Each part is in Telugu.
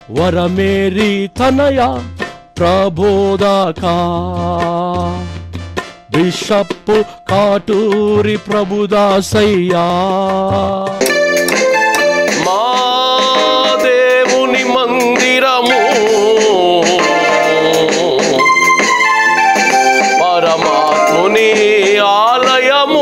వరమేరి తనయ ప్రబోధకా బిషప్ కాటూరి ప్రభుదాసయ్యా మా దేవుని మందిరము పరమాత్ముని ఆలయము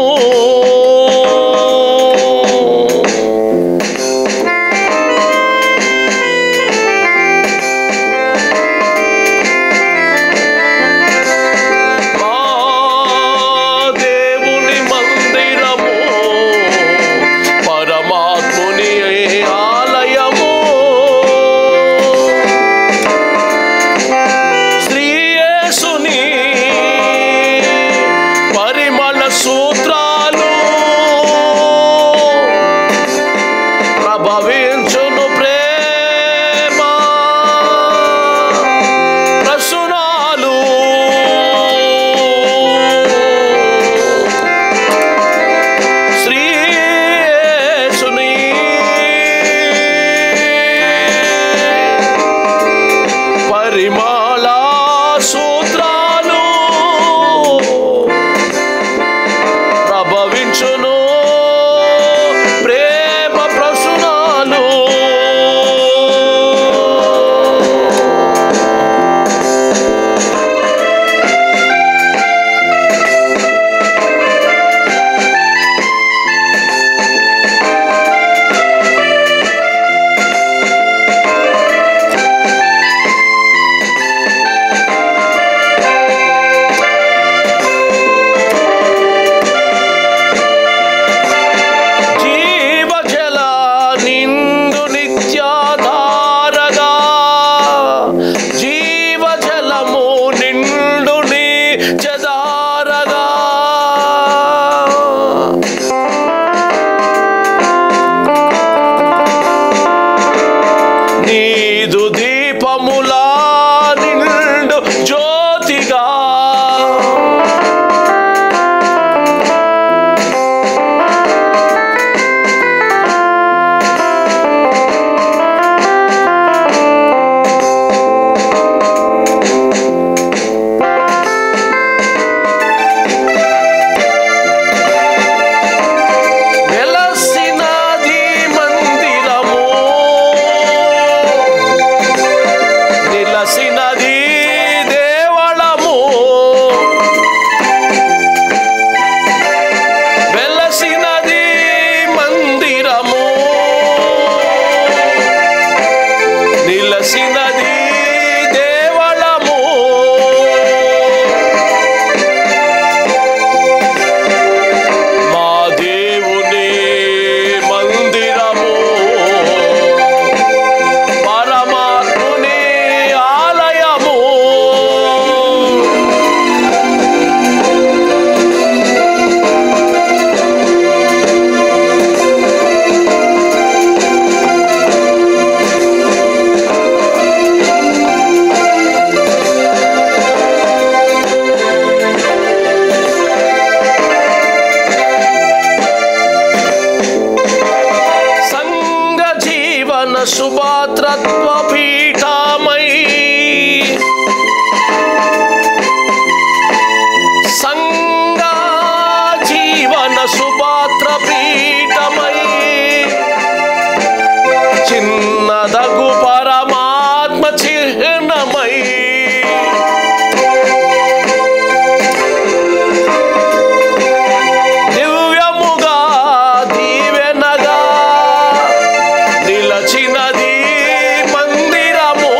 సుభాతృత్వ పీఠమై సంఘ జీవన సుభాతృ పీఠమై చిన్నదగు పరమాత్మ చిహ్నమై దివ్యముగా దీవెనగా నిలచినది మందిరము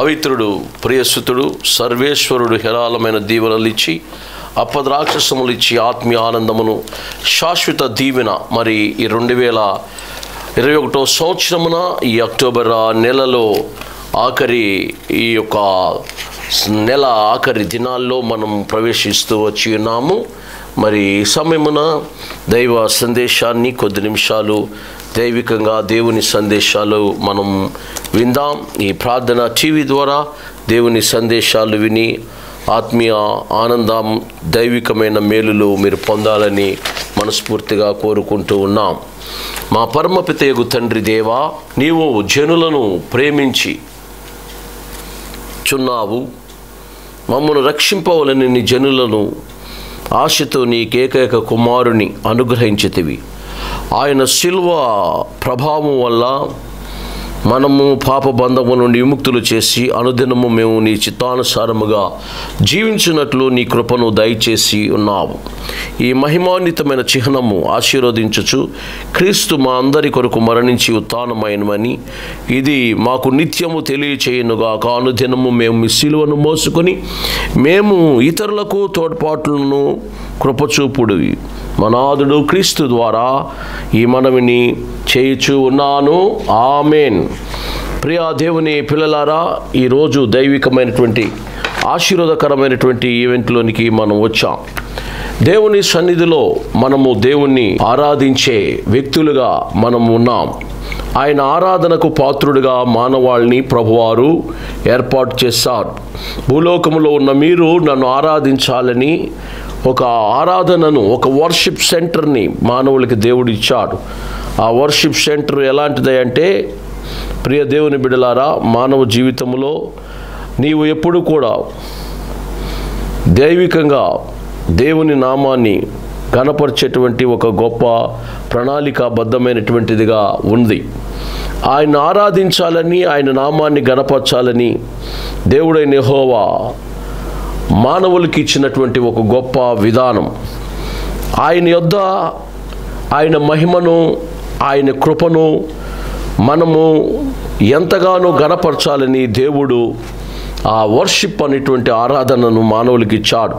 పవిత్రుడు, ప్రియసుతుడు, సర్వేశ్వరుడు హేరాళమైన దీవెనలు ఇచ్చి, అపద్రాక్షసములు ఇచ్చి, ఆత్మీయ ఆనందమును, శాశ్వత దీవెన మరి ఈ 2021 సంవత్సరమున ఈ అక్టోబర్ నెలలో ఈ యొక్క నెల ఆఖరి దినాల్లో మనం ప్రవేశిస్తూ వచ్చి ఉన్నాము. మరి ఈ సమయమున దైవ సందేశాన్ని కొద్ది నిమిషాలు దైవికంగా దేవుని సందేశాలు మనం విందాం. ఈ ప్రార్థన టీవీ ద్వారా దేవుని సందేశాలు విని ఆత్మీయ ఆనందం, దైవికమైన మేలులు మీరు పొందాలని మనస్ఫూర్తిగా కోరుకుంటూ ఉన్నాం. మా పరమపితయగు తండ్రి దేవా, నీవు జనులను ప్రేమించి చున్నావు, మమ్మను రక్షింపవలని నీ జనులను ఆశతో నీకేకైక కుమారుని అనుగ్రహించితివి. ఆయన శిల్వ ప్రభావం వల్ల మనము పాపబంధము నుండి విముక్తులు చేసి అనుదినము మేము నీ చిత్తానుసారముగా జీవించినట్లు నీ కృపను దయచేసి ఉన్నావు. ఈ మహిమాన్వితమైన చిహ్నము ఆశీర్వదించుచు క్రీస్తు మా అందరి కొరకు మరణించి ఉత్థానమైనమని ఇది మాకు నిత్యము తెలియచేయునుగాక. అనుదినము మేము మీ సిలువను మోసుకొని మేము ఇతరులకు తోడ్పాట్లను కృపచూపుడివి మనాదుడు క్రీస్తు ద్వారా ఈ మనవిని చేయుచు ఉన్నాను. ఆమేన్. ప్రియా దేవుని పిల్లలారా, ఈరోజు దైవికమైనటువంటి ఆశీర్వాదకరమైనటువంటి ఈవెంట్లోనికి మనం వచ్చాం. దేవుని సన్నిధిలో మనము దేవుణ్ణి ఆరాధించే వ్యక్తులుగా మనం ఉన్నాం. ఆయన ఆరాధనకు పాత్రుడిగా మానవాళిని ప్రభువారు ఏర్పాటు చేశారు. భూలోకములో ఉన్న మీరు నన్ను ఆరాధించాలని ఒక ఆరాధనను, ఒక వర్షిప్ సెంటర్ని మానవులకి దేవుడు ఇచ్చాడు. ఆ వర్షిప్ సెంటర్ ఎలాంటిది అంటే, ప్రియ దేవుని బిడ్డలారా, మానవ జీవితంలో నీవు ఎప్పుడు కూడా దైవికంగా దేవుని నామాన్ని గణపరిచేటువంటి ఒక గొప్ప ప్రణాళికాబద్ధమైనటువంటిదిగా ఉంది. ఆయన ఆరాధించాలని, ఆయన నామాన్ని గణపరచాలని దేవుడైన యెహోవా మానవులకి ఇచ్చినటువంటి ఒక గొప్ప విధానం. ఆయన యొద్ద ఆయన మహిమను, ఆయన కృపను మనము ఎంతగానో గణపరచాలని దేవుడు ఆ వర్షిప్ అనేటువంటి ఆరాధనను మానవులకి ఇచ్చాడు.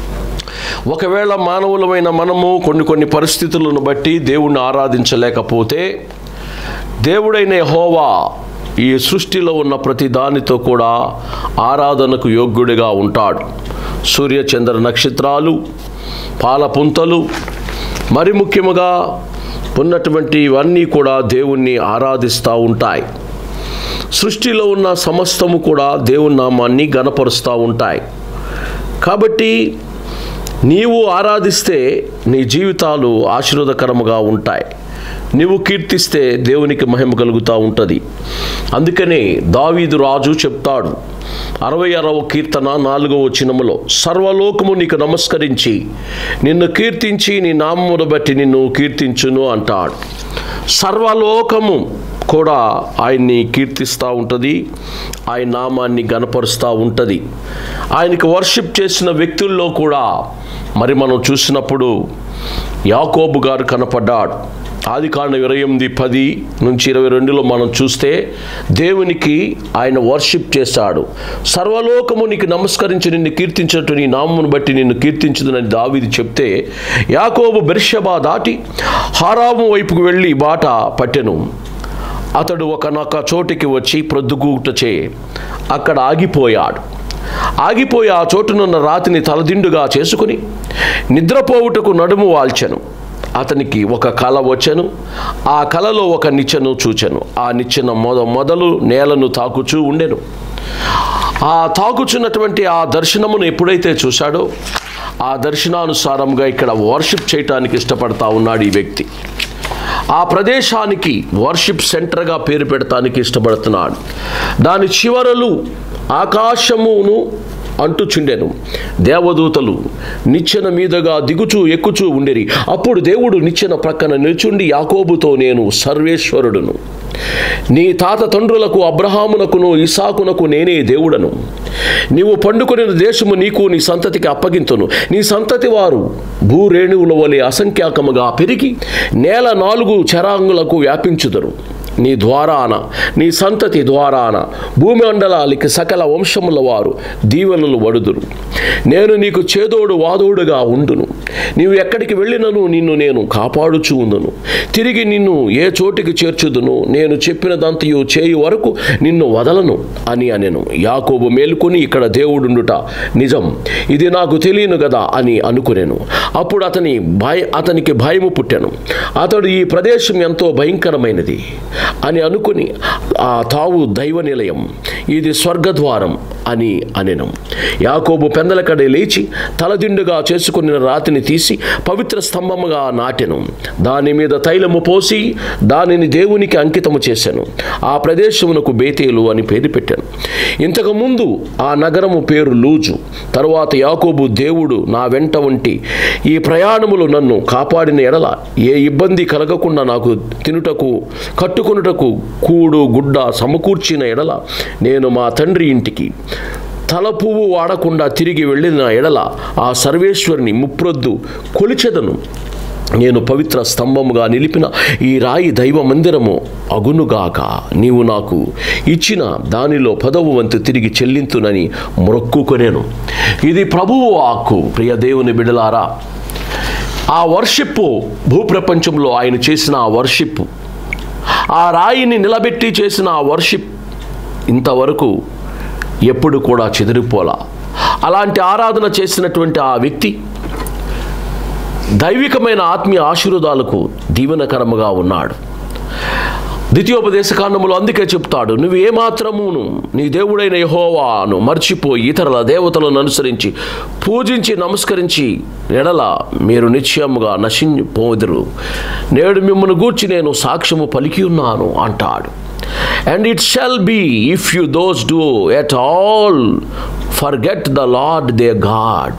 ఒకవేళ మానవులమైన మనము కొన్ని పరిస్థితులను బట్టి దేవుణ్ణి ఆరాధించలేకపోతే, దేవుడైన యెహోవా ఈ సృష్టిలో ఉన్న ప్రతి దానితో కూడా ఆరాధనకు యోగ్యుడిగా ఉంటాడు. సూర్య చంద్ర నక్షత్రాలు, పాలపుంతలు, మరి ముఖ్యముగా ఉన్నటువంటి ఇవన్నీ కూడా దేవుణ్ణి ఆరాధిస్తూ ఉంటాయి. సృష్టిలో ఉన్న సమస్తము కూడా దేవుని నామాన్ని గణపరుస్తూ ఉంటాయి. కాబట్టి నీవు ఆరాధిస్తే నీ జీవితాలు ఆశీర్వాదకరముగా ఉంటాయి. నీవు కీర్తిస్తే దేవునికి మహిమ కలుగుతూ ఉంటుంది. అందుకనే దావీదు రాజు చెప్తాడు 66వ కీర్తన 4వ వచనములో, సర్వలోకము నీకు నమస్కరించి నిన్ను కీర్తించి నీ నామమును బట్టి నిన్ను కీర్తించును అంటాడు. సర్వలోకము కూడా ఆయన్ని కీర్తిస్తూ ఉంటుంది, ఆయన నామాన్ని గణపరుస్తూ ఉంటుంది. ఆయనకి వర్షిప్ చేసిన వ్యక్తుల్లో కూడా మరి మనం చూసినప్పుడు యాకోబు గారు కనపడ్డాడు. ఆదికాండం 28:10-22 మనం చూస్తే దేవునికి ఆయన వర్షిప్ చేశాడు. సర్వలోకము నీకు నమస్కరించి నిన్ను కీర్తించట్టు నీ నామమును బట్టి నిన్ను కీర్తించుదని దావీదు చెప్తే, యాకోబు బెర్షెబా దాటి హారాము వైపుకు వెళ్ళి బాట పట్టెను. అతడు ఒకనొక చోటికి వచ్చి ప్రొద్దుగూటచే అక్కడ ఆగిపోయాడు. ఆగిపోయి ఆ చోటునున్న రాతిని తలదిండుగా చేసుకుని నిద్రపోవుటకు నడుము వాల్చెను. అతనికి ఒక కల వచ్చెను. ఆ కలలో ఒక నిచ్చెను చూచెను. ఆ నిచ్చెన మొదలు నేలను తాకుచూ ఉండెను. ఆ తాకుచున్నటువంటి ఆ దర్శనమును ఎప్పుడైతే చూశాడో, ఆ దర్శనానుసారంగా ఇక్కడ వర్షిప్ చేయటానికి ఇష్టపడతా ఉన్నాడు ఈ వ్యక్తి. ఆ ప్రదేశానికి వర్షిప్ సెంటర్గా పేరు పెడతానికి ఇష్టపడుతున్నాడు. దాని చివరలు ఆకాశమును అంటుచుండెను. దేవదూతలు నిచ్చెన మీదుగా దిగుచూ ఎక్కుచూ ఉండేరి. అప్పుడు దేవుడు నిచ్చెన ప్రక్కన నిల్చుండి యాకోబుతో, నేను సర్వేశ్వరుడును, నీ తాత తండ్రులకు అబ్రహామునకును ఇసాకునకు నేనే దేవుడను. నీవు పండుకొనిన దేశము నీకు నీ సంతతికి అప్పగింతును. నీ సంతతి వారు భూరేణువుల వలె అసంఖ్యాకముగా పెరిగి నేల 4 చరాంగులకు వ్యాపించుదరు. నీ ద్వారాన, నీ సంతతి ద్వారాన భూమి మండలాలకి సకల వంశముల వారు దీవెనలు వడుదురు. నేను నీకు చేదోడు వాదోడుగా ఉండును. నీవు ఎక్కడికి వెళ్ళినను నిన్ను నేను కాపాడుచు ఉందును. తిరిగి నిన్ను ఏ చోటికి చేర్చుదును. నేను చెప్పినదంతయు చేయు వరకు నిన్ను వదలను అని అనెను. యాకోబు మేలుకొని, ఇక్కడ దేవుడుండుట నిజం, ఇది నాకు తెలియను కదా అని అనుకునేను. అప్పుడు అతనికి భయము పుట్టెను. అతడు ఈ ప్రదేశం ఎంతో భయంకరమైనది అని అనుకుని, ఆ తావు దైవ నిలయం, ఇది స్వర్గద్వారం అని అనెను. యాకోబు పెందలకడే లేచి తలదిండుగా చేసుకున్న రాతిని తీసి పవిత్ర స్తంభముగా నాటెను. దాని మీద తైలము పోసి దానిని దేవునికి అంకితము చేశాను. ఆ ప్రదేశమునకు బేతేలు అని పేరు పెట్టాను. ఇంతకుముందు ఆ నగరము పేరు లూజు. తరువాత యాకోబు, దేవుడు నా వెంట ఉండి ఈ ప్రయాణములు నన్ను కాపాడిన ఎడల ఏ ఇబ్బంది కలగకుండా నాకు తినుటకు కట్టుకొనుటకు కూడు గుడ్డ సమకూర్చిన ఎడల నేను మా తండ్రి ఇంటికి తలపువ్వు వాడకుండా తిరిగి వెళ్ళిన ఎడల ఆ సర్వేశ్వరుని ముప్రొద్దు కొలిచెదను. నేను పవిత్ర స్తంభముగా నిలిపిన ఈ రాయి దైవ మందిరము అగునుగాక. నీవు నాకు ఇచ్చిన దానిలో 10వ వంతు తిరిగి చెల్లింతునని మొక్కుకొనేను. ఇది ప్రభువు వాక్కు. ప్రియ దేవుని బిడ్డలారా, ఆ వర్షిప్, భూప్రపంచంలో ఆయన చేసిన ఆ వర్షిప్, ఆ రాయిని నిలబెట్టి చేసిన ఆ వర్షిప్ ఇంతవరకు ఎప్పుడు కూడా చెదిరిపోలా. అలాంటి ఆరాధన చేసినటువంటి ఆ వ్యక్తి దైవికమైన ఆత్మీయ ఆశీర్వాదాలకు దీవెనకరముగా ఉన్నాడు. ద్వితీయోపదేశకాండములో అందుకే చెప్తాడు, నువ్వు ఏమాత్రమును నీ దేవుడైన యెహోవాను మర్చిపోయి ఇతరుల దేవతలను అనుసరించి పూజించి నమస్కరించి ఎడల మీరు నిశ్చయముగా నశించిపోదురు. నేడు మిమ్మల్ని గూర్చి నేను సాక్ష్యము పలికి ఉన్నాను అంటాడు. And it shall be, if you those do at all forget the Lord their God,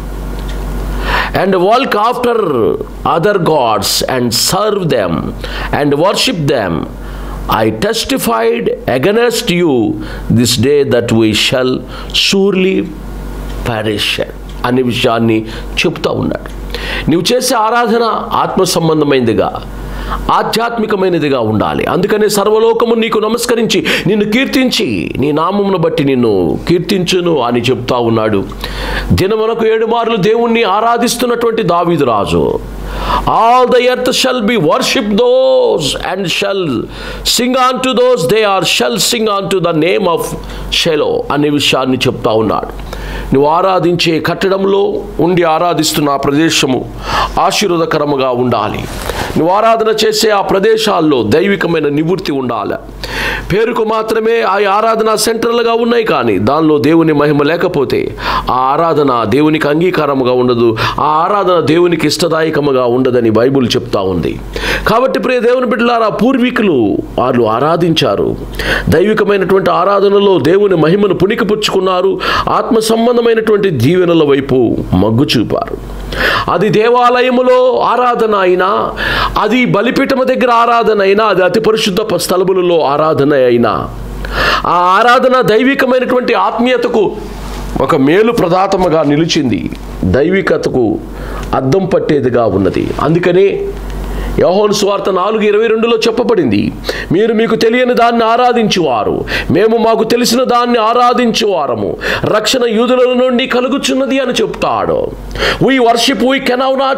and walk after other gods and serve them and worship them, I testified against you this day that we shall surely perish అనే విషయాన్ని చెప్తా ఉన్నాడు. నువ్వు చేసే ఆరాధన ఆత్మ సంబంధమైనదిగా, ఆధ్యాత్మికమైనదిగా ఉండాలి. అందుకనే సర్వలోకము నీకు నమస్కరించి నిన్ను కీర్తించి నీ నామమును బట్టి నిన్ను కీర్తించును అని చెప్తా ఉన్నాడు. దినమునకు 7 మార్లు దేవుణ్ణి ఆరాధిస్తున్నటువంటి దావీదు రాజు, all the earth shall be worship those and shall sing unto those they are shall sing unto the name of Shiloh అనే విషయాన్ని చెప్తా ఉన్నాడు. నువ్వు ఆరాధించే కట్టడంలో ఉండి ఆరాధిస్తున్న ఆ ప్రదేశము ఆశీర్వాదకరముగా ఉండాలి. నువ్వు ఆరాధన చేసే ఆ ప్రదేశాల్లో దైవికమైన నివృత్తి ఉండాలి. పేరుకు మాత్రమే ఆ ఆరాధన సెంటర్లుగా ఉన్నాయి, కానీ దానిలో దేవుని మహిమ లేకపోతే ఆ ఆరాధన దేవునికి అంగీకారముగా ఉండదు, ఆ ఆరాధన దేవునికి ఇష్టదాయకముగా ఉండదని బైబిల్ చెప్తా ఉంది. కాబట్టి ప్రియ దేవుని బిడ్డలారా, పూర్వీకులు వాళ్ళు ఆరాధించారు. దైవికమైనటువంటి ఆరాధనలో దేవుని మహిమను పుణికిపుచ్చుకున్నారు. ఆత్మ సంబంధమైనటువంటి దీవెనల వైపు మగ్గు చూపారు. అది దేవాలయములో ఆరాధన అయినా, అది బలిపీఠము దగ్గర ఆరాధన అయినా, అది అతి పరిశుద్ధ స్థలములలో ఆరాధన అయినా, ఆ ఆరాధన దైవికమైనటువంటి ఆత్మీయతకు ఒక మేలు ప్రదాతముగా నిలిచింది, దైవికతకు అద్దం పట్టేదిగా ఉన్నది. అందుకనే యోహాను సువార్త 4:22లో చెప్పబడింది, మీరు మీకు తెలియని దాన్ని ఆరాధించువారు, మేము మాకు తెలిసిన దాన్ని ఆరాధించువారము, రక్షణ యూదుల నుండి కలుగుచున్నది అని చెప్తాడు. we worship, we cannot not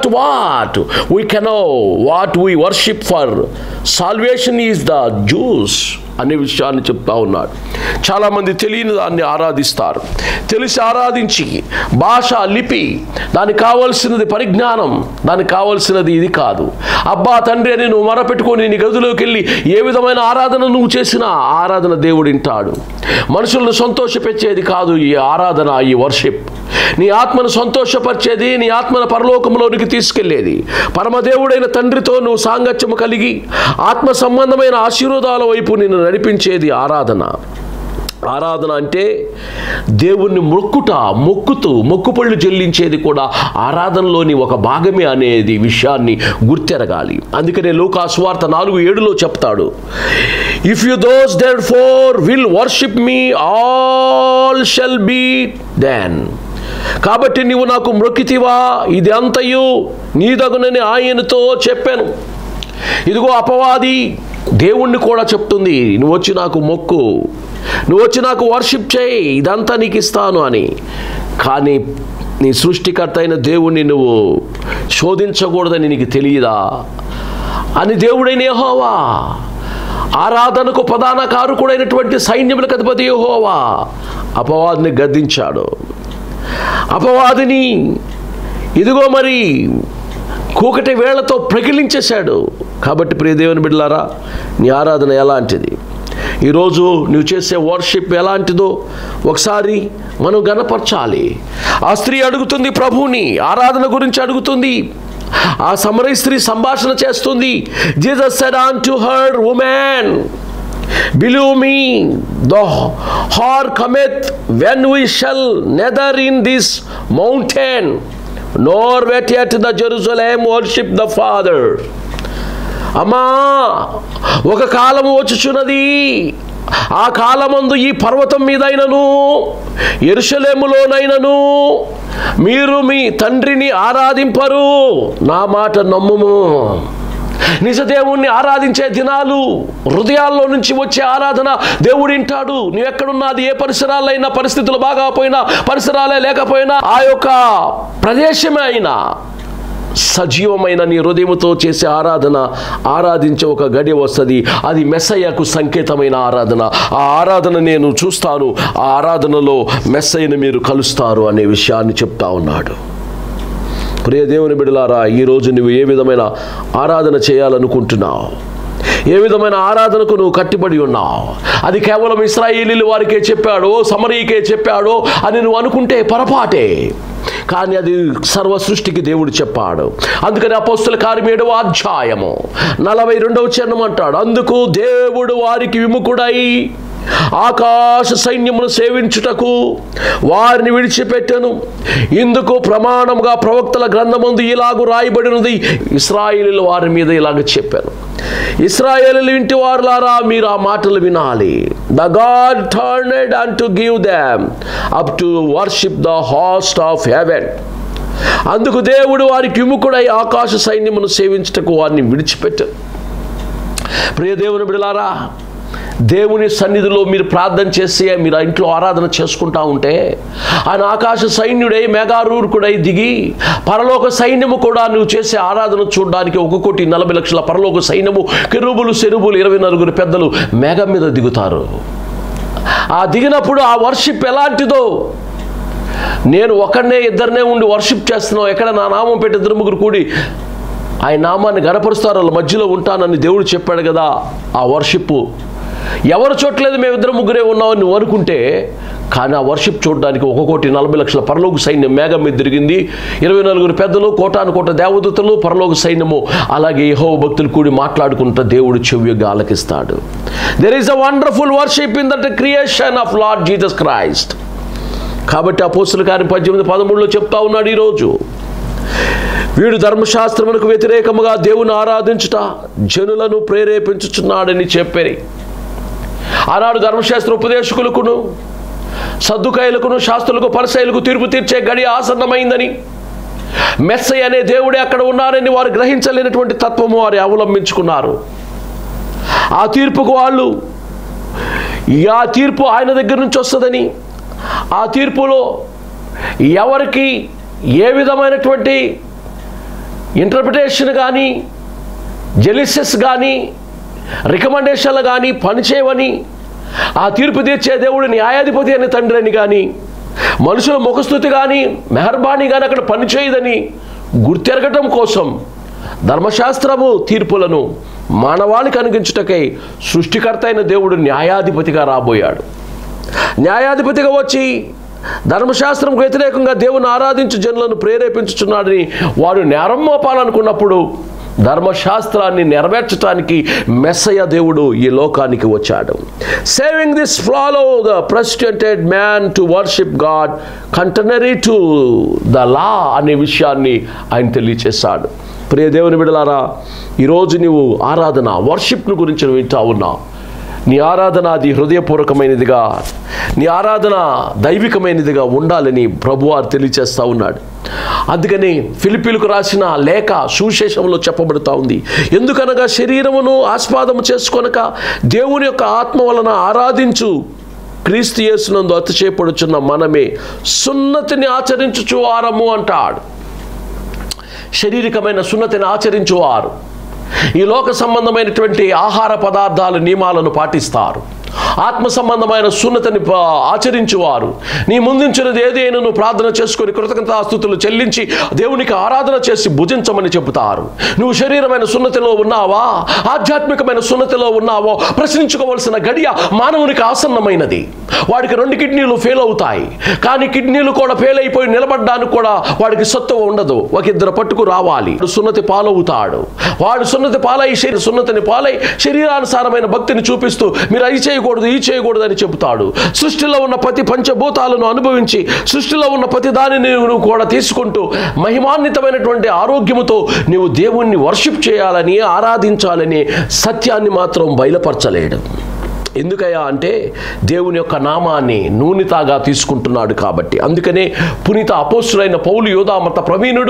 what we worship for salvation is the Jews అనే విషయాన్ని చెప్తా ఉన్నాడు. చాలామంది తెలియని దాన్ని ఆరాధిస్తారు. తెలిసి ఆరాధించి భాష, లిపి, దానికి కావాల్సినది పరిజ్ఞానం, దానికి కావాల్సినది ఇది కాదు. అబ్బా తండ్రి అని నువ్వు మొరపెట్టుకొని నీ గదిలోకి వెళ్ళి ఏ విధమైన ఆరాధన నువ్వు చేసినా ఆరాధన దేవుడు వింటాడు. మనుషులను సంతోషపెట్టేది కాదు ఈ ఆరాధన, ఈ వర్షిప్. నీ ఆత్మను సంతోషపరిచేది, నీ ఆత్మను పరలోకంలోనికి తీసుకెళ్లేది, పరమదేవుడైన తండ్రితో నువ్వు సాంగత్యము కలిగి ఆత్మ సంబంధమైన ఆశీర్వాదాల వైపు నిన్ను నడిపించేది ఆరాధన. ఆరాధన అంటే దేవుణ్ణి మొక్కుపళ్ళు చెల్లించేది కూడా ఆరాధనలోని ఒక భాగమే అనేది విషయాన్ని గుర్తెరగాలి. అందుకనే లూకా సువార్త 4:7లో చెప్తాడు, if you dost therefore will worship me all shall be then. కాబట్టి నీవు నాకు మ్రొక్కితివా, ఇది అంతయు నీదగునని ఆయనతో చెప్పాను. ఇదిగో అపవాది దేవుణ్ణి కూడా చెప్తుంది, నువ్వు వచ్చి నాకు మొక్కు, నువ్వు వచ్చి నాకు వర్షిప్ చేయి, ఇదంతా నీకు ఇస్తాను అని. కానీ నీ సృష్టికర్త అయిన దేవుణ్ణి నువ్వు శోధించకూడదని నీకు తెలియదా అని దేవుడైన యెహోవా, ఆరాధనకు ప్రధాన కారకుడైనటువంటి సైన్యములకు అధిపతి యెహోవా అపవాదిని గద్దించాడు. అపవాదిని ఇదిగో మరి కూకటి వేళ్లతో ప్రకిలించేశాడు. కాబట్టి ప్రియ దేవుని బిడ్డలారా, నీ ఆరాధన ఎలాంటిది, ఈరోజు నువ్వు చేసే వర్షిప్ ఎలాంటిదో ఒకసారి మనం గణపరచాలి. ఆ స్త్రీ అడుగుతుంది ప్రభువుని, ఆరాధన గురించి అడుగుతుంది. ఆ సమరయ స్త్రీ సంభాషణ చేస్తుంది. Jesus said unto her, woman, believe me, the hour cometh when we shall neither in this mountain nor yet the Jerusalem worship the Father. అమ్మా, ఒక కాలము వచ్చుచున్నది, ఆ కాలమందు ఈ పర్వతం మీదైనను యెరూషలేములోనైనను మీరు మీ తండ్రిని ఆరాధింపరు. నా మాట నమ్ముము. నిజదేవుణ్ణి ఆరాధించే దినాలు, హృదయాల్లో నుంచి వచ్చే ఆరాధన దేవుడు వింటాడు. నువ్వెక్కడున్నది, ఏ పరిసరాలైనా, పరిస్థితులు బాగాపోయినా, పరిసరాలే లేకపోయినా, ఆ యొక్క ప్రదేశమే అయినా సజీవమైన నీ హృదయంతో చేసే ఆరాధన, ఆరాధించే ఒక గడి వస్తుంది. అది మెస్సయ్యకు సంకేతమైన ఆరాధన. ఆ ఆరాధన నేను చూస్తాను, ఆ ఆరాధనలో మెస్సయ్యను మీరు కలుస్తారు అనే విషయాన్ని చెప్తా ఉన్నాడు. ప్రియ దేవుని బిడ్డలారా, ఈరోజు నువ్వు ఏ విధమైన ఆరాధన చేయాలనుకుంటున్నావు, ఏ విధమైన ఆరాధనకు నువ్వు కట్టుబడి ఉన్నావు? అది కేవలం ఇశ్రాయేలీయుల వారికే చెప్పాడో, సమరయకే చెప్పాడో అని నువ్వు అనుకుంటే పొరపాటే. కానీ అది సర్వ సృష్టికి దేవుడు చెప్పాడు. అందుకని అపోస్తల కార్యం 7వ అధ్యాయము 42వ వచనం అంటాడు, అందుకు దేవుడు వారికి విముఖుడై ఆకాశ సైన్యమును సేవించుటకు వారిని విడిచిపెట్టెను. ఇందుకు ప్రమాణముగా ప్రవక్తల గ్రంథమందు ఇలాగు రాయబడినది. ఇశ్రాయేలీయుల వారి మీద ఇలాగ చెప్పాను, ఇశ్రాయేలీయుల ఇంటి వారులారా, మీరు ఆ మాటలు వినాలి. The God turned and to give them up to worship the host of heaven. అందుకు దేవుడు వారికి విముఖుడై ఆకాశ సైన్యమును సేవించుటకు వారిని విడిచిపెట్టారు. ప్రియ దేవుని బిడ్డలారా, దేవుని సన్నిధిలో మీరు ప్రార్థన చేసి మీరు ఇంట్లో ఆరాధన చేసుకుంటా ఉంటే ఆయన ఆకాశ సైన్యుడై మేఘారూరుకుడై దిగి పరలోక సైన్యము కూడా నువ్వు చేసే ఆరాధన చూడడానికి 1,40,00,000 పరలోక సైన్యము, కెరూబులు, సెరూబులు, 24 పెద్దలు మేఘం మీద దిగుతారు. ఆ దిగినప్పుడు ఆ వర్షిప్ ఎలాంటిదో, నేను ఒకరినే ఇద్దరినే ఉండి వర్షిప్ చేస్తున్నావు, ఎక్కడ నా నామం పెట్టి 2-3 కూడి ఆయన నామాన్ని గణపరుస్తారు, వాళ్ళ మధ్యలో ఉంటానని దేవుడు చెప్పాడు కదా. ఆ వర్షిప్ ఎవరు చూడలేదు, మేమిద్దరు ముగ్గురే ఉన్నామని నువ్వు అనుకుంటే, కానీ ఆ వర్షిప్ చూడడానికి 1,40,00,000 పరలోక సైన్యం మేఘం మీద తిరిగింది. 24 పెద్దలు, కోటాను దేవదూతలు, పరలోక సైన్యము, అలాగే యెహోవా భక్తులు కూడి మాట్లాడుకుంటూ దేవుడు చెవిగా ఆలకిస్తాడు. There is a wonderful worship in that creation of Lord Jesus Christ. కాబట్టి అపోస్తల కార్యం 18:13 చెప్తా ఉన్నాడు, ఈరోజు వీడు ధర్మశాస్త్రమునకు వ్యతిరేకముగా దేవుని ఆరాధించుట జనులను ప్రేరేపించుచున్నాడని చెప్పారు. ఆనాడు ధర్మశాస్త్ర ఉపదేశకులకును, సద్దుకాయలకును, శాస్త్రులకు, పరిసయ్యులకు తీర్పు తీర్చే గడి ఆసన్నమైందని, మెస్సయ్య అనే దేవుడే అక్కడ ఉన్నారని వారు గ్రహించలేనటువంటి తత్వము వారు అవలంబించుకున్నారు. ఆ తీర్పుకు వాళ్ళు, ఆ తీర్పు ఆయన దగ్గర నుంచి వస్తుందని, ఆ తీర్పులో ఎవరికి ఏ విధమైనటువంటి ఇంటర్ప్రిటేషన్ కానీ, జెలిసెస్ కానీ, రికమెండేషన్లు కానీ పనిచేయవని, ఆ తీర్పు తీర్చే దేవుడు న్యాయాధిపతి అనే తండ్రి అని కానీ, మనుషుల ముఖస్థుతి కానీ, మెహర్బానీ కానీ అక్కడ పనిచేయదని గుర్తెరగటం కోసం ధర్మశాస్త్రము తీర్పులను మానవాళికి అనుగించుటకై సృష్టికర్త అయిన దేవుడు న్యాయాధిపతిగా రాబోయాడు. న్యాయాధిపతిగా వచ్చి ధర్మశాస్త్రంకు వ్యతిరేకంగా దేవుని ఆరాధించు జనులను ప్రేరేపించుచున్నాడని వారు నేరం మోపాలనుకున్నప్పుడు ధర్మశాస్త్రాన్ని నెరవేర్చడానికి మెస్సయ్య దేవుడు ఈ లోకానికి వచ్చాడు. Saving this follow the precedented man to worship God contrary to the law అనే విషయాన్ని ఆయన తెలియచేశాడు. ప్రియ దేవుని బిడ్డలారా, ఈరోజు నువ్వు ఆరాధన వర్షిప్ను గురించి వింటా ఉన్నావు. నీ ఆరాధన అది హృదయపూర్వకమైనదిగా, నీ ఆరాధన దైవికమైనదిగా ఉండాలని ప్రభువారు తెలియచేస్తూ ఉన్నాడు. అందుకని ఫిలిప్పీలకు రాసిన లేఖ సువిశేషంలో చెప్పబడుతూ ఉంది. ఎందుకనగా శరీరమును ఆస్పాదము చేసుకొనక దేవుని యొక్క ఆత్మ వలన ఆరాధించు క్రీస్తు యేసునందు అతిశయపడుచున్న మనమే సున్నతిని ఆచరించుచు వారము అంటాడు. శారీరకమైన సున్నతిని ఆచరించువారు ఈ లోక సంబంధమైనటువంటి ఆహార పదార్థాల నియమాలను పాటిస్తారు. ఆత్మ సంబంధమైన సున్నతిని ఆచరించువారు నీ ముందుంచినది ఏదైనా నువ్వు ప్రార్థన చేసుకొని కృతజ్ఞతాస్తుతులు చెల్లించి దేవునికి ఆరాధన చేసి భుజించమని చెబుతారు. నువ్వు శరీరమైన సున్నతిలో ఉన్నావా, ఆధ్యాత్మికమైన సున్నతిలో ఉన్నావో ప్రశ్నించుకోవలసిన గడియ మానవునికి ఆసన్నమైనది. వాడికి 2 కిడ్నీలు ఫెయిల్ అవుతాయి, కానీ కిడ్నీలు కూడా ఫెయిల్ అయిపోయి నిలబడడానికి కూడా వాడికి సత్తువ ఉండదు. ఒక 2 పట్టుకు రావాలి, సున్నతి పాలవుతాడు. వాడు సున్నతి పాలై సున్నతిని పాలై శరీరానుసారమైన భక్తిని చూపిస్తూ మీరు అయి చేయకూడదు ఈ చేయకూడదు అని చెబుతాడు. సృష్టిలో ఉన్న ప్రతి పంచభూతాలను అనుభవించి సృష్టిలో ఉన్న ప్రతి దానిని నువ్వు కూడా తీసుకుంటూ మహిమాన్వితమైనటువంటి ఆరోగ్యముతో నీవు దేవుణ్ణి వర్షిప్ చేయాలని ఆరాధించాలని సత్యాన్ని మాత్రం బయలుపరచలేడు. ఎందుకయ్యా అంటే దేవుని యొక్క నామాన్ని నూనెతాగా తీసుకుంటున్నాడు కాబట్టి. అందుకనే పునీత అపోస్తులైన పౌలు యోధామత ప్రవీణుడు,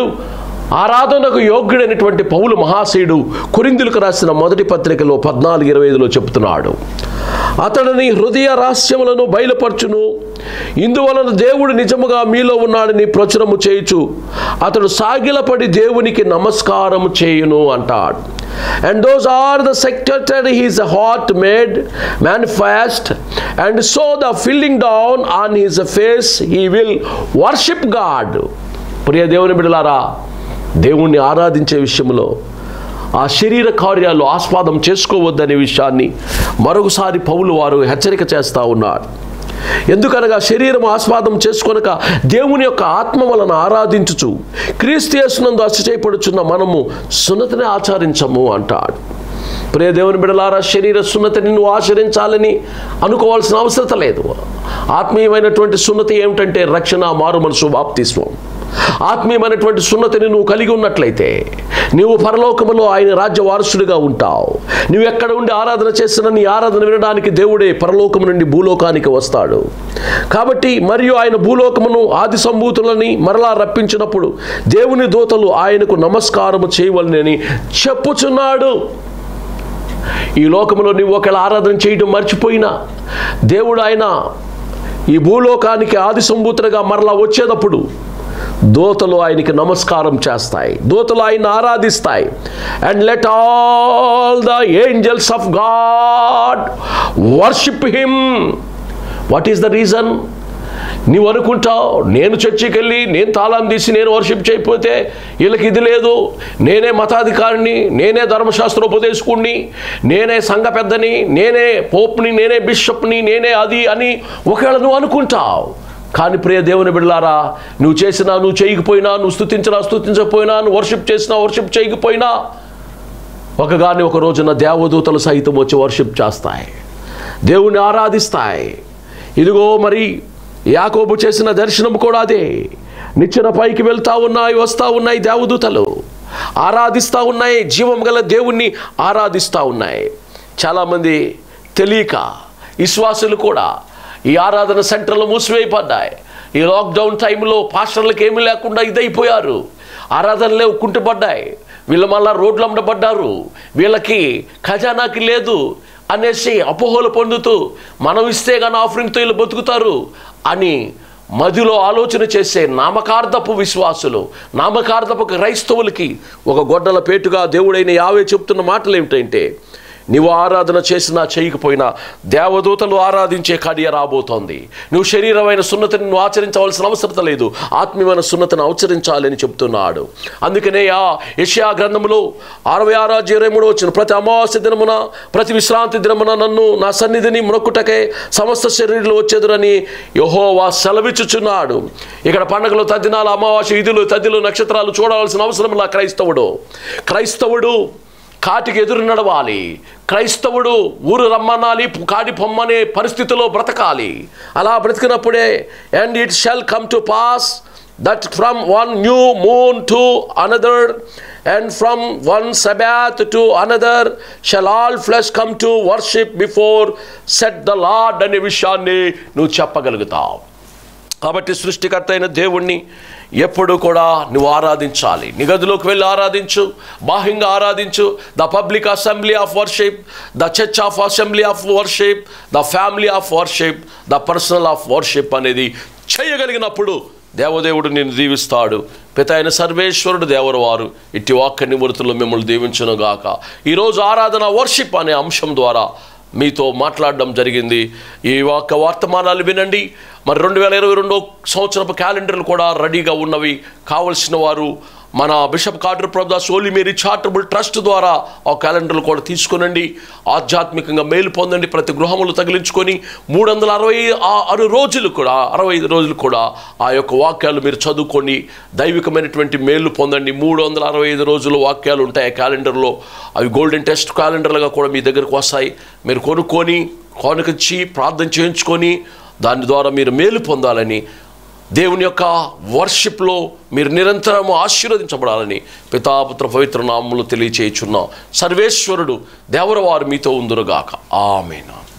ఆరాధనకు యోగ్యుడైనటువంటి పౌలు మహాశయుడు కొరింథీయులకు రాసిన మొదటి పత్రికలో 14:25లో చెప్తున్నాడు, అతడిని హృదయ రహస్యములను బయలుపరచును, ఇందువలన దేవుడు నిజముగా మీలో ఉన్నాడని ప్రచురము చేయుచు అతడు సాగిలపడి దేవునికి నమస్కారము చేయును అంటాడు. And those are the secreted his heart made manifest, and so the filling down on his face he will worship God. ప్రియ దేవుని బిడ్డలారా, దేవుణ్ణి ఆరాధించే విషయంలో ఆ శరీర కార్యాలు ఆస్పాదం చేసుకోవద్దనే విషయాన్ని మరొకసారి పౌలు వారు హెచ్చరిక చేస్తూ ఉన్నారు. ఎందుకనగా శరీరం ఆస్పాదం చేసుకొనక దేవుని యొక్క ఆత్మ వలన ఆరాధించుచు క్రీస్తు యేసునందు అతిశయపడుచున్న మనము సున్నతిని ఆచరించము అంటాడు. ప్రియ దేవుని బిడ్డలారా, శరీర సున్నతిని నువ్వు ఆచరించాలని అనుకోవాల్సిన అవసరం లేదు. ఆత్మీయమైనటువంటి సున్నతి ఏమిటంటే రక్షణ, మారు మనసు, బాప్తిస్మం. ఆత్మీయమైనటువంటి సున్నతిని నువ్వు కలిగి ఉన్నట్లయితే నీవు పరలోకములో ఆయన రాజ్య వారసుడిగా ఉంటావు. నువ్వు ఎక్కడ ఉండి ఆరాధన చేసినా నీ ఆరాధన వినడానికి దేవుడే పరలోకము నుండి భూలోకానికి వస్తాడు. కాబట్టి మరియు ఆయన భూలోకమును ఆది సంభూతులని మరలా రప్పించినప్పుడు దేవుని దూతలు ఆయనకు నమస్కారము చేయవలనని చెప్పుచున్నాడు. ఈ లోకములో నువ్వు ఒకవేళ ఆరాధన చేయడం మర్చిపోయినా దేవుడు ఆయన ఈ భూలోకానికి ఆది సంభూతులుగా మరలా వచ్చేటప్పుడు దూతలు ఆయనకి నమస్కారం చేస్తాయి, దూతలు ఆయన ఆరాధిస్తాయి. And let all the angels of God worship him. What is the reason? నీవు అనుకుంటావు, నేను చర్చికి వెళ్ళి నేను తాళం తీసి నేను వర్షిప్ చేయకపోతే వీళ్ళకి ఇది లేదు, నేనే మతాధికారిని, నేనే ధర్మశాస్త్రోపదేశకుడిని, నేనే సంఘ పెద్దని, నేనే పోప్ని, నేనే బిషప్ని, నేనే అది అని ఒకవేళ నువ్వు అనుకుంటావు. కానీ ప్రియ దేవుని బిడ్డలారా, నువ్వు చేసినా నువ్వు చేయకపోయినా, నువ్వు స్తుతించినా స్తుతించకపోయినా, నువ్వు వర్షిప్ చేసినా వర్షిప్ చేయకపోయినా ఒక రోజున దేవదూతలు సహితం వచ్చి వర్షిప్ చేస్తాయి, దేవుణ్ణి ఆరాధిస్తాయి. ఇదిగో మరి యాకోబు చేసిన దర్శనం కూడా అదే. నిచ్చెన పైకి వెళ్తా ఉన్నాయి, వస్తూ ఉన్నాయి, దేవదూతలు ఆరాధిస్తూ ఉన్నాయి, జీవం గల దేవుణ్ణి ఆరాధిస్తూ ఉన్నాయి. చాలామంది తెలియక విశ్వాసులు కూడా ఈ ఆరాధన సెంటర్లు మూసివేయబడ్డాయి. ఈ లాక్డౌన్ టైంలో పాస్టర్లకు ఏమీ లేకుండా ఇదైపోయారు, ఆరాధనలే కుంటుపడ్డాయి. వీళ్ళు మళ్ళా రోడ్లు అమ్మబడ్డారు, వీళ్ళకి ఖజానాకి లేదు అనేసి అపోహలు పొందుతూ మనం ఇస్తే కానీ ఆఫరింగ్తో వీళ్ళు బతుకుతారు అని మదిలో ఆలోచన చేసే నామకార్థపు విశ్వాసులు, నామకార్థపు క్రైస్తవులకి ఒక గొడ్డల పేటుగా దేవుడైన యావే చెప్తున్న మాటలు ఏమిటంటే, నీవు ఆరాధన చేసినా చేయకపోయినా దేవదూతలు ఆరాధించే కడియ రాబోతోంది. నువ్వు శరీరమైన సున్నతిని నువ్వు ఆచరించవలసిన అవసరం లేదు, ఆత్మీయమైన సున్నతిని ఆచరించాలని చెప్తున్నాడు. అందుకనే యెషయా గ్రంథములో 66:23 వచ్చిన ప్రతి అమావాస్య దినమున ప్రతి విశ్రాంతి దినమున నన్ను నా సన్నిధిని మొక్కుటకే సమస్త శరీరులు వచ్చేదురని యెహోవా సెలవిచ్చుచున్నాడు. ఇక్కడ పండుగలు, తద్దినాలు, అమావాస్య, విధులు, తద్దిలు, నక్షత్రాలు చూడవలసిన అవసరం లా క్రైస్తవుడు కాటికి ఎదురు నడవాలి. క్రైస్తవుడు ఊరు రమ్మనాలి, కాడి పొమ్మనే పరిస్థితిలో బ్రతకాలి. అలా బ్రతికినప్పుడే and it shall come to pass that from one new moon to another, and from one Sabbath to another, shall all flesh come to worship before said the Lord అనే విషయాన్ని నువ్వు చెప్పగలుగుతావు. కాబట్టి సృష్టికర్త అయిన దేవుణ్ణి ఎప్పుడు కూడా నువ్వు ఆరాధించాలి. నీ గదిలోకి వెళ్ళి ఆరాధించు, బాహ్యంగా ఆరాధించు. The public assembly of worship, the church of assembly of worship, the family of worship, the personal of worship అనేది చేయగలిగినప్పుడు దేవదేవుడు నిన్ను దీవిస్తాడు. పిత అయిన సర్వేశ్వరుడు దేవరు వారు ఇట్టి వాక్య నివృత్తులు మిమ్మల్ని దీవించునుగాక. ఈరోజు ఆరాధన వర్షిప్ అనే అంశం ద్వారా మీతో మాట్లాడడం జరిగింది. ఈ వాక్య వర్తమానాలు వినండి. మరి 2022 సంవత్సరపు క్యాలెండర్లు కూడా రెడీగా ఉన్నవి. కావలసిన వారు మన bishop Carter Prabhudas Holy Mary charitable trust ద్వారా ఆ క్యాలెండర్లు కూడా తీసుకునండి. ఆధ్యాత్మికంగా మేలు పొందండి. ప్రతి గృహములు తగిలించుకొని 365 రోజులు కూడా 65 రోజులు కూడా ఆ యొక్క వాక్యాలు మీరు చదువుకొని దైవికమైనటువంటి మేలు పొందండి. 365 రోజులు వాక్యాలు ఉంటాయి ఆ క్యాలెండర్లో. అవి గోల్డెన్ టెస్ట్ క్యాలెండర్లుగా కూడా మీ దగ్గరకు వస్తాయి. మీరు కొనుక్కొని కానుకచ్చి ప్రార్థన చేయించుకొని దాని ద్వారా మీరు మేలు పొందాలని, దేవుని యొక్క వర్షిప్లో మీరు నిరంతరము ఆశీర్వదించబడాలని పితాపుత్ర పవిత్ర నామములు తెలియచేయుచున్నాం. సర్వేశ్వరుడు దేవరవారు మీతో ఉందురుగాక. ఆమేన్.